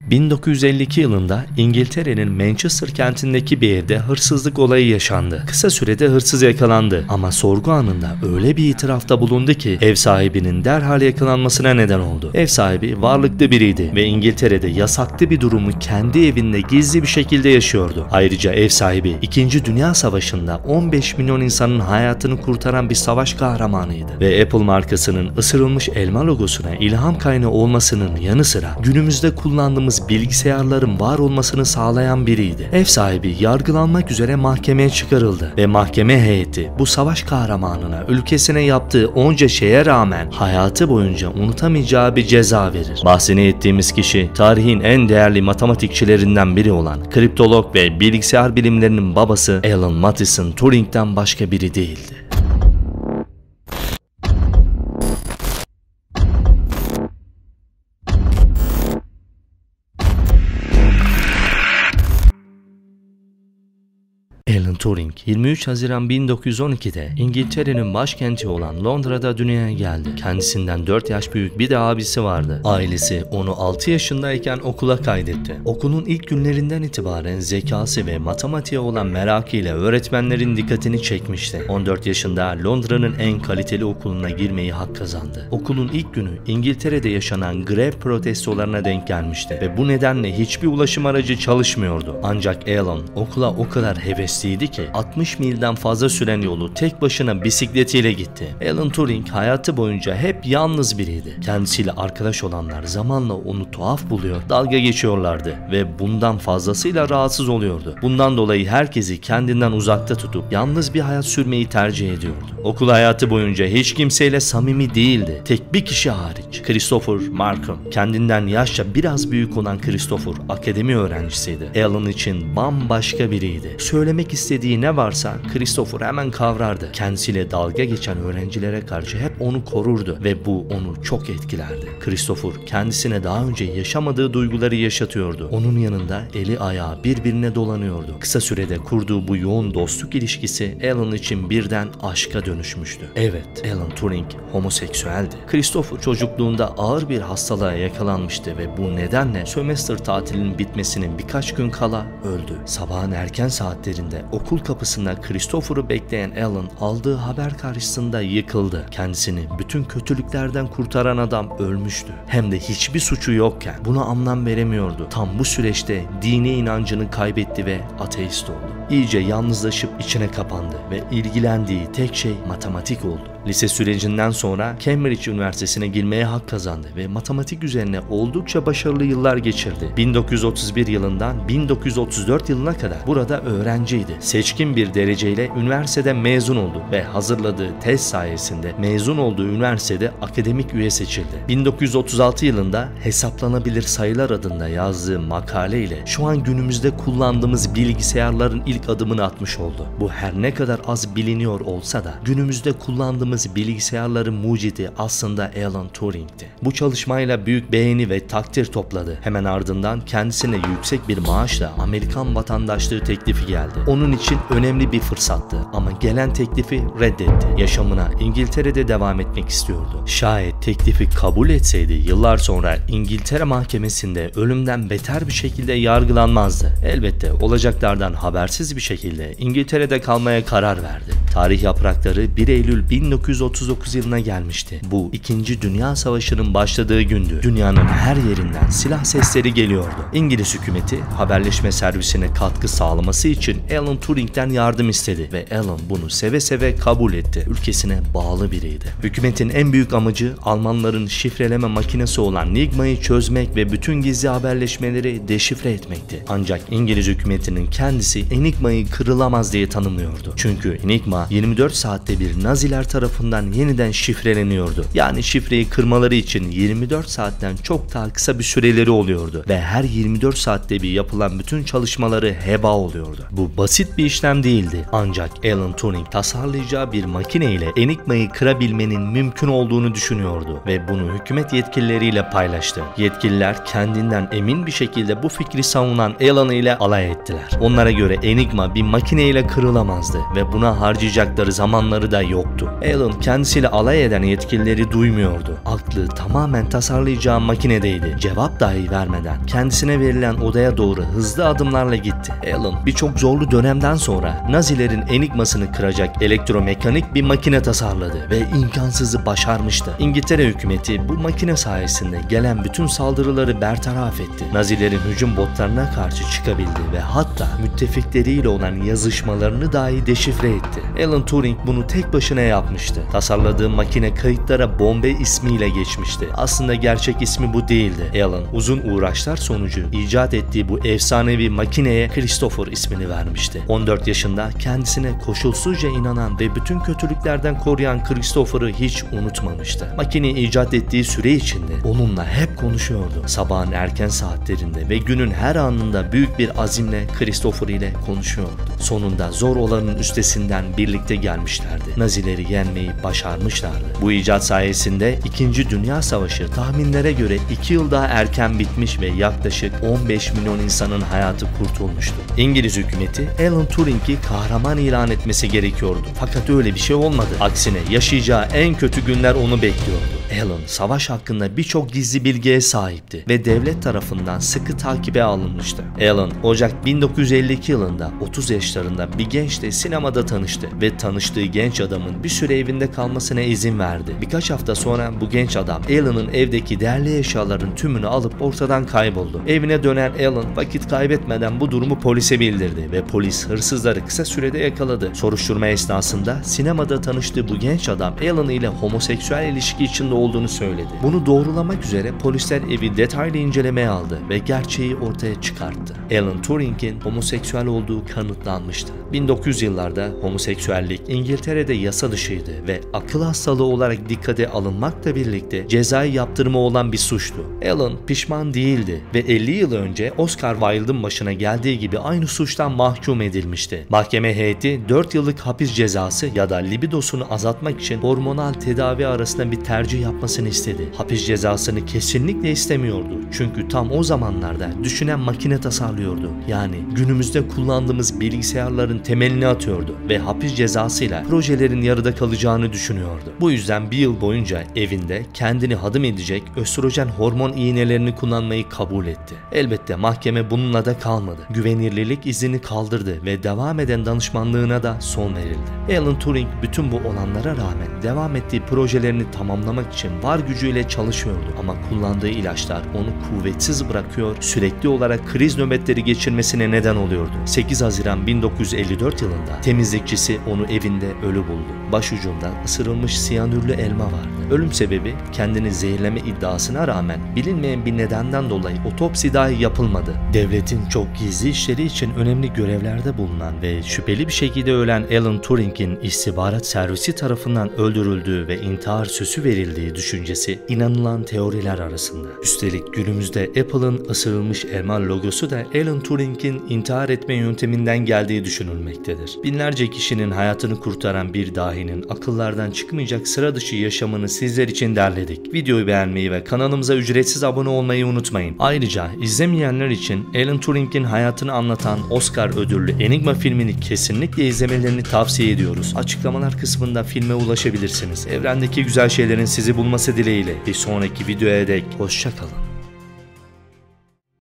1952 yılında İngiltere'nin Manchester kentindeki bir evde hırsızlık olayı yaşandı. Kısa sürede hırsız yakalandı ama sorgu anında öyle bir itirafta bulundu ki ev sahibinin derhal yakalanmasına neden oldu. Ev sahibi varlıklı biriydi ve İngiltere'de yasaklı bir durumu kendi evinde gizli bir şekilde yaşıyordu. Ayrıca ev sahibi 2. Dünya Savaşı'nda 15 milyon insanın hayatını kurtaran bir savaş kahramanıydı ve Apple markasının ısırılmış elma logosuna ilham kaynağı olmasının yanı sıra günümüzde kullandığımız bilgisayarların var olmasını sağlayan biriydi. Ev sahibi yargılanmak üzere mahkemeye çıkarıldı ve mahkeme heyeti bu savaş kahramanına ülkesine yaptığı onca şeye rağmen hayatı boyunca unutamayacağı bir ceza verir. Bahsini ettiğimiz kişi tarihin en değerli matematikçilerinden biri olan kriptolog ve bilgisayar bilimlerinin babası Alan Matheson Turing'den başka biri değildi. Alan Turing 23 Haziran 1912'de İngiltere'nin başkenti olan Londra'da dünyaya geldi. Kendisinden 4 yaş büyük bir de abisi vardı. Ailesi onu 6 yaşındayken okula kaydetti. Okulun ilk günlerinden itibaren zekası ve matematiğe olan merakıyla öğretmenlerin dikkatini çekmişti. 14 yaşında Londra'nın en kaliteli okuluna girmeyi hak kazandı. Okulun ilk günü İngiltere'de yaşanan grev protestolarına denk gelmişti ve bu nedenle hiçbir ulaşım aracı çalışmıyordu. Ancak Alan okula o kadar hevesliydi ki 60 milden fazla süren yolu tek başına bisikletiyle gitti. Alan Turing hayatı boyunca hep yalnız biriydi. Kendisiyle arkadaş olanlar zamanla onu tuhaf buluyor, dalga geçiyorlardı ve bundan fazlasıyla rahatsız oluyordu. Bundan dolayı herkesi kendinden uzakta tutup yalnız bir hayat sürmeyi tercih ediyordu. Okul hayatı boyunca hiç kimseyle samimi değildi. Tek bir kişi hariç. Christopher Markham. Kendinden yaşça biraz büyük olan Christopher akademi öğrencisiydi. Alan için bambaşka biriydi. Söylemek istediği ne varsa Christopher hemen kavrardı. Kendisiyle dalga geçen öğrencilere karşı hep onu korurdu ve bu onu çok etkilerdi. Christopher kendisine daha önce yaşamadığı duyguları yaşatıyordu. Onun yanında eli ayağı birbirine dolanıyordu. Kısa sürede kurduğu bu yoğun dostluk ilişkisi Alan için birden aşka dönüşmüştü. Evet, Alan Turing homoseksüeldi. Christopher çocukluğunda ağır bir hastalığa yakalanmıştı ve bu nedenle sömestr tatilinin bitmesinin birkaç gün kala öldü. Sabahın erken saatlerinde okul kapısında Christopher'ı bekleyen Alan aldığı haber karşısında yıkıldı. Kendisini bütün kötülüklerden kurtaran adam ölmüştü. Hem de hiçbir suçu yokken buna anlam veremiyordu. Tam bu süreçte dini inancını kaybetti ve ateist oldu. İyice yalnızlaşıp içine kapandı ve ilgilendiği tek şey matematik oldu. Lise sürecinden sonra Cambridge Üniversitesi'ne girmeye hak kazandı ve matematik üzerine oldukça başarılı yıllar geçirdi. 1931 yılından 1934 yılına kadar burada öğrenciydi. Seçkin bir dereceyle üniversiteden mezun oldu ve hazırladığı tez sayesinde mezun olduğu üniversitede akademik üye seçildi. 1936 yılında Hesaplanabilir Sayılar adında yazdığı makale ile şu an günümüzde kullandığımız bilgisayarların ilk adımını atmış oldu. Bu her ne kadar az biliniyor olsa da günümüzde kullandığımız bilgisayarların mucidi aslında Alan Turing'ti. Bu çalışmayla büyük beğeni ve takdir topladı. Hemen ardından kendisine yüksek bir maaşla Amerikan vatandaşlığı teklifi geldi. Onun için önemli bir fırsattı ama gelen teklifi reddetti. Yaşamına İngiltere'de devam etmek istiyordu. Şayet teklifi kabul etseydi yıllar sonra İngiltere mahkemesinde ölümden beter bir şekilde yargılanmazdı. Elbette olacaklardan habersiz bir şekilde İngiltere'de kalmaya karar verdi. Tarih yaprakları 1 Eylül 1939 yılına gelmişti. Bu 2. Dünya Savaşı'nın başladığı gündü. Dünyanın her yerinden silah sesleri geliyordu. İngiliz hükümeti haberleşme servisine katkı sağlaması için Alan Turing'den yardım istedi ve Alan bunu seve seve kabul etti. Ülkesine bağlı biriydi. Hükümetin en büyük amacı Almanların şifreleme makinesi olan Enigma'yı çözmek ve bütün gizli haberleşmeleri deşifre etmekti. Ancak İngiliz hükümetinin kendisi Enigma'yı kırılamaz diye tanımlıyordu. Çünkü Enigma 24 saatte bir Naziler tarafından yeniden şifreleniyordu. Yani şifreyi kırmaları için 24 saatten çok daha kısa bir süreleri oluyordu ve her 24 saatte bir yapılan bütün çalışmaları heba oluyordu. Bu basit bir işlem değildi. Ancak Alan Turing tasarlayacağı bir makine ile Enigma'yı kırabilmenin mümkün olduğunu düşünüyordu ve bunu hükümet yetkilileriyle paylaştı. Yetkililer kendinden emin bir şekilde bu fikri savunan Alan ile alay ettiler. Onlara göre Enigma bir makine ile kırılamazdı ve buna harcayacakları zamanları da yoktu. Alan Alan kendisiyle alay eden yetkilileri duymuyordu. Aklı tamamen tasarlayacağı makinedeydi. Cevap dahi vermeden kendisine verilen odaya doğru hızlı adımlarla gitti. Alan birçok zorlu dönemden sonra Nazilerin enigmasını kıracak elektromekanik bir makine tasarladı ve imkansızı başarmıştı. İngiltere hükümeti bu makine sayesinde gelen bütün saldırıları bertaraf etti. Nazilerin hücum botlarına karşı çıkabildi ve hatta müttefikleriyle olan yazışmalarını dahi deşifre etti. Alan Turing bunu tek başına yapmıştı. Tasarladığı makine kayıtlara Bombay ismiyle geçmişti. Aslında gerçek ismi bu değildi. Alan uzun uğraşlar sonucu icat ettiği bu efsanevi makineye Christopher ismini vermişti. 14 yaşında kendisine koşulsuzca inanan ve bütün kötülüklerden koruyan Christopher'ı hiç unutmamıştı. Makineyi icat ettiği süre içinde onunla hep konuşuyordu. Sabahın erken saatlerinde ve günün her anında büyük bir azimle Christopher ile konuşuyordu. Sonunda zor olanın üstesinden birlikte gelmişlerdi. Nazileri yenmeyi başarmışlardı. Bu icat sayesinde 2. Dünya Savaşı tahminlere göre 2 yıl daha erken bitmiş ve yaklaşık 15 milyon insanın hayatı kurtulmuştu. İngiliz hükümeti Alan Turing'i kahraman ilan etmesi gerekiyordu. Fakat öyle bir şey olmadı. Aksine yaşayacağı en kötü günler onu bekliyordu. Alan savaş hakkında birçok gizli bilgiye sahipti ve devlet tarafından sıkı takibe alınmıştı. Alan Ocak 1952 yılında 30 yaşlarında bir gençle sinemada tanıştı ve tanıştığı genç adamın bir süre evinde kalmasına izin verdi. Birkaç hafta sonra bu genç adam Alan'ın evdeki değerli eşyaların tümünü alıp ortadan kayboldu. Evine dönen Alan vakit kaybetmeden bu durumu polise bildirdi ve polis hırsızları kısa sürede yakaladı. Soruşturma esnasında sinemada tanıştığı bu genç adam Alan ile homoseksüel ilişki içinde olduğunu söyledi. Bunu doğrulamak üzere polisler evi detaylı incelemeye aldı ve gerçeği ortaya çıkarttı. Alan Turing'in homoseksüel olduğu kanıtlanmıştı. 1900 yıllarda homoseksüellik İngiltere'de yasa dışıydı ve akıl hastalığı olarak dikkate alınmakla birlikte cezai yaptırımı olan bir suçtu. Alan pişman değildi ve 50 yıl önce Oscar Wilde'ın başına geldiği gibi aynı suçtan mahkum edilmişti. Mahkeme heyeti 4 yıllık hapis cezası ya da libidosunu azaltmak için hormonal tedavi arasında bir tercih yapmasını istedi. Hapis cezasını kesinlikle istemiyordu. Çünkü tam o zamanlarda düşünen makine tasarlıyordu. Yani günümüzde kullandığımız bilgisayarların temelini atıyordu ve hapis cezasıyla projelerin yarıda kalacağını düşünüyordu. Bu yüzden bir yıl boyunca evinde kendini hadım edecek östrojen hormon iğnelerini kullanmayı kabul etti. Elbette mahkeme bununla da kalmadı. Güvenilirlik izini kaldırdı ve devam eden danışmanlığına da son verildi. Alan Turing bütün bu olanlara rağmen devam ettiği projelerini tamamlamak için var gücüyle çalışıyordu ama kullandığı ilaçlar onu kuvvetsiz bırakıyor, sürekli olarak kriz nöbetleri geçirmesine neden oluyordu. 8 Haziran 1954 yılında temizlikçisi onu evinde ölü buldu. Başucunda ısırılmış siyanürlü elma vardı. Ölüm sebebi kendini zehirleme iddiasına rağmen bilinmeyen bir nedenden dolayı otopsi dahi yapılmadı. Devletin çok gizli işleri için önemli görevlerde bulunan ve şüpheli bir şekilde ölen Alan Turing'in istihbarat servisi tarafından öldürüldüğü ve intihar süsü verildiği düşüncesi inanılan teoriler arasında. Üstelik günümüzde Apple'ın ısırılmış elma logosu da Alan Turing'in intihar etme yönteminden geldiği düşünülmektedir. Binlerce kişinin hayatını kurtaran bir dahinin akıllardan çıkmayacak sıra dışı yaşamını sizler için derledik. Videoyu beğenmeyi ve kanalımıza ücretsiz abone olmayı unutmayın. Ayrıca izlemeyenler için Alan Turing'in hayatını anlatan Oscar ödüllü Enigma filmini kesinlikle izlemelerini tavsiye ediyoruz. Açıklamalar kısmında filme ulaşabilirsiniz. Evrendeki güzel şeylerin sizi bulması dileğiyle bir sonraki videoya dek hoşça kalın.